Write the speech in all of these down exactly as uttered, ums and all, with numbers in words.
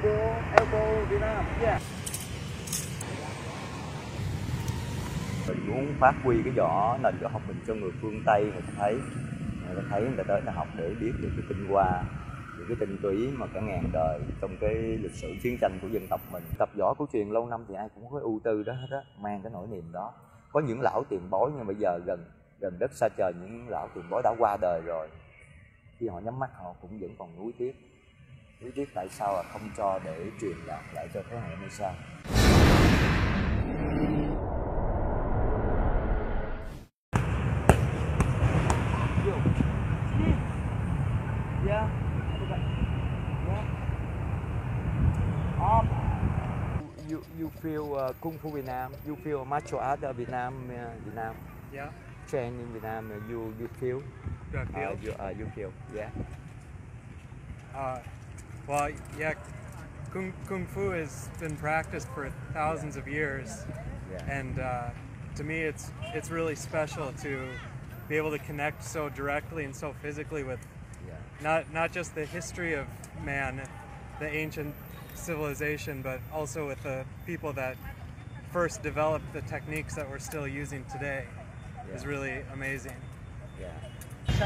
Judo, Elbow, Việt Nam. Yeah. Mình muốn phát huy cái võ nền võ học mình cho người phương Tây người ta thấy, người ta thấy người ta tới người ta học để biết được cái tinh hoa, những cái tinh túy mà cả ngàn đời trong cái lịch sử chiến tranh của dân tộc mình. Tập võ cổ truyền lâu năm thì ai cũng có cái ưu tư đó hết á, mang cái nỗi niềm đó. Có những lão tiền bối nhưng bây giờ gần gần đất xa trời, những lão tiền bối đã qua đời rồi. Khi họ nhắm mắt họ cũng vẫn còn nuối tiếc, nuối tiếc tại sao là không cho để truyền đạt lại cho thế hệ mai sau. Yeah. Yeah. Um, you you feel uh, Kung Fu Việt Nam, you feel martial art uh, Việt Nam, uh, Việt Nam. Yeah. Train in Việt Nam, uh, you you feel. Do I feel? Uh, you uh, you feel. Yeah. Uh, well, yeah. Kung Kung Fu has been practiced for thousands of years, Yeah. and uh, to me, it's it's really special to be able to connect so directly and so physically with Yeah. not not just the history of man, the ancient civilization, but also with the people that first developed the techniques that we're still using today. Yeah. Is really amazing. Yeah.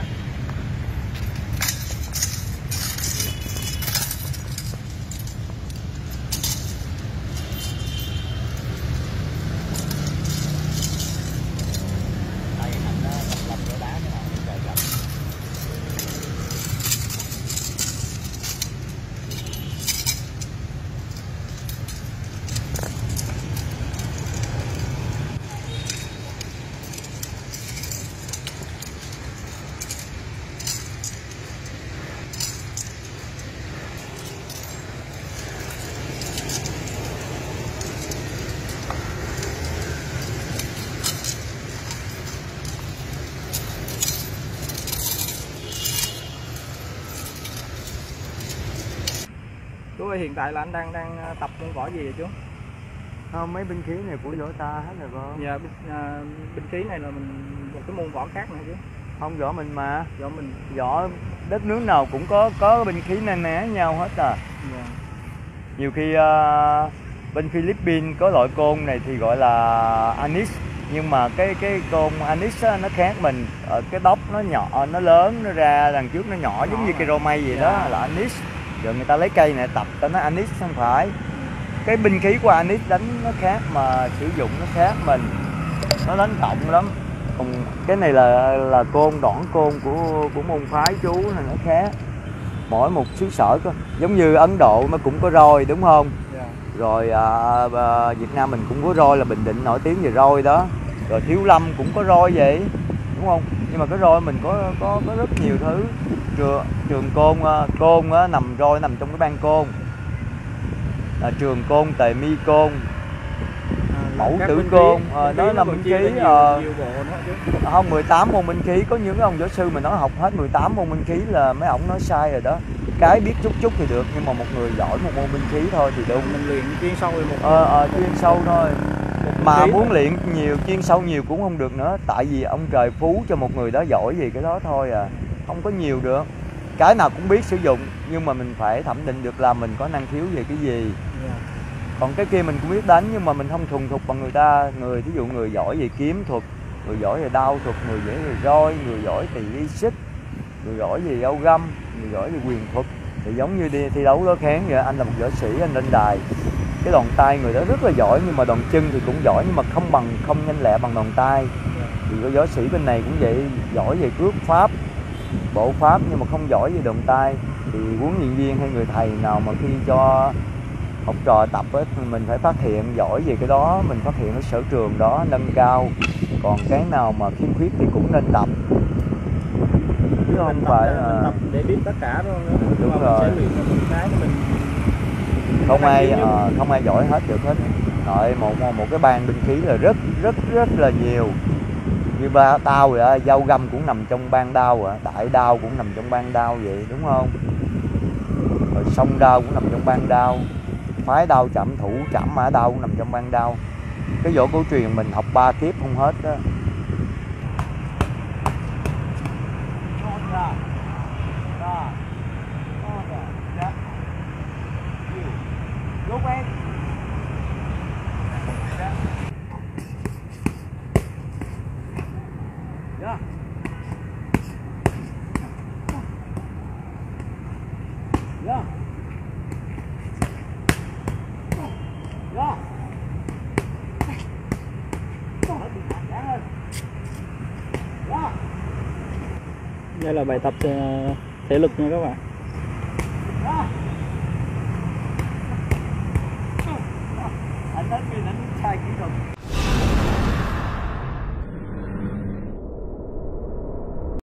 Chú ơi, hiện tại là anh đang đang tập môn võ gì vậy chú? Không, mấy binh khí này của võ ta hết rồi con. Dạ, binh, à, binh khí này là mình một cái môn võ khác nữa chứ? Không, võ mình mà. Võ mình. Võ đất nước nào cũng có có binh khí na ná nhau hết à. Dạ. Nhiều khi uh, bên Philippines có loại côn này thì gọi là anis, nhưng mà cái cái côn anis á, nó khác mình, ở cái đốc nó nhỏ, nó lớn, nó ra đằng trước nó nhỏ, giống như cây rô mây vậy. Dạ. Đó là anis. Rồi người ta lấy cây này tập cho nó anis, không phải. Cái binh khí của anis đánh nó khác mà sử dụng nó khác mình, nó đánh cộng lắm. Còn cái này là là côn, đoạn côn của của môn phái chú này nó khác. Mỗi một xứ sở có, giống như Ấn Độ nó cũng có roi đúng không? Yeah. Rồi à, à, Việt Nam mình cũng có roi, là Bình Định nổi tiếng về roi đó. Rồi Thiếu Lâm cũng có roi vậy, đúng không? Nhưng mà cái roi mình có có có rất nhiều thứ. Trường, trường côn côn á, nằm roi nằm trong cái ban côn. À, trường côn, tề mi côn, À, mẫu tử côn, à, đó là binh khí. Nhiều, nhiều bộ nữa chứ. Không, mười tám môn binh khí, có những ông võ sư mà nói học hết mười tám môn binh khí là mấy ổng nói sai rồi đó. Cái biết chút chút thì được, nhưng mà một người giỏi một môn binh khí thôi thì đúng. Mình luyện chuyên sâu rồi một Ờ, ờ, chuyên sâu thôi. Mà khí muốn thôi. luyện nhiều, chuyên sâu nhiều cũng không được nữa. Tại vì ông trời phú cho một người đó giỏi gì cái đó thôi à. Không có nhiều được. Cái nào cũng biết sử dụng, nhưng mà mình phải thẩm định được là mình có năng khiếu về cái gì. Yeah. Còn cái kia mình cũng biết đánh, nhưng mà mình không thuần thục bằng người ta. Người thí dụ người giỏi về kiếm thuật, người giỏi về đao thuật, người giỏi về roi, người giỏi về ly xích, người giỏi về âu găm, người giỏi về quyền thuật. Thì giống như đi thi đấu đó kháng vậy, anh là một võ sĩ, anh lên đài, cái đòn tay người đó rất là giỏi, nhưng mà đòn chân thì cũng giỏi, nhưng mà không bằng, không nhanh lẹ bằng đòn tay. Yeah. Thì có võ sĩ bên này cũng vậy, giỏi về cước pháp, bộ pháp, nhưng mà không giỏi về đòn tay. Thì huấn luyện viên hay người thầy nào mà khi cho học trò tập ấy, mình phải phát hiện giỏi về cái đó, mình phát hiện cái sở trường đó, nâng cao. Còn cái nào mà khiếm khuyết thì cũng nên tập, chứ không Mình phải tập, là... mình tập để biết tất cả đó. Đúng mà rồi. mình sẽ luyện cho mình cái mình Không năng ai khiếu nhất. à, không ai giỏi hết được hết. Rồi một một cái ban binh khí là rất rất rất là nhiều. Như ba đao vậy á, dao găm cũng nằm trong ban đao à, đại đao cũng nằm trong ban đao vậy, đúng không? Rồi song đao cũng nằm trong ban đao, phái đao chạm thủ, chạm mã đao cũng nằm trong ban đao. Cái võ cổ truyền mình học ba kiếp không hết đó. Yeah. Yeah. Yeah. Đây là bài tập ờ, thể lực nha các bạn.